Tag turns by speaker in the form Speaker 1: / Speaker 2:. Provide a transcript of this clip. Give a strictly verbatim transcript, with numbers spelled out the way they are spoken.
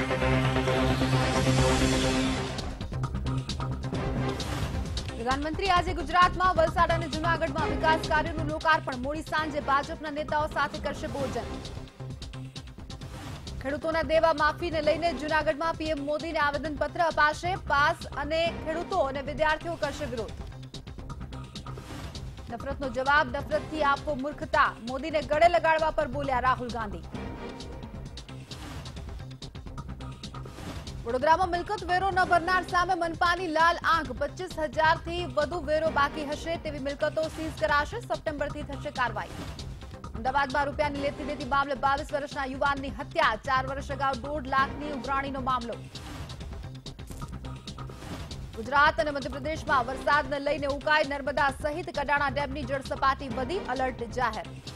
Speaker 1: પ્રધાનમંત્રી આજે ગુજરાતમાં વલસાડ અને જૂનાગઢમાં વિકાસ કાર્યોનું લોકાર્પણ મોડી સાંજે ભાજપના નેતાઓ સાથે કરશે ભોજન। ખેડૂતોના દેવા માફીને લઈને જૂનાગઢમાં પીએમ મોદીને આવેદનપત્ર અપાશે। પાસ અને ખેડૂતો અને વિદ્યાર્થીઓ કરશે વિરોધ। નફરતનો જવાબ નફરતથી આપવો મૂર્ખતા, મોદીને ગળે લગાડવા પર બોલ્યા રાહુલ ગાંધી। વડોદરામાં મિલકત વેરો ન ભરનાર સામે મનપાની લાલ આંખ, પચીસ હજારથી વધુ વેરો બાકી હશે તેવી મિલકતો સીઝ કરાશે। સપ્ટેમ્બરથી થશે કાર્યવાહી। અમદાવાદમાં રૂપિયાની લેતી દેતી મામલે બાવીસ વર્ષના યુવાનની હત્યા, ચાર વર્ષ અગાઉ દોઢ લાખની ઉઘરાણીનો મામલો। ગુજરાત અને મધ્યપ્રદેશમાં વરસાદને લઈને ઉકાઈ, નર્મદા સહિત કડાણા ડેમની જળસપાટી વધી, એલર્ટ જાહેર।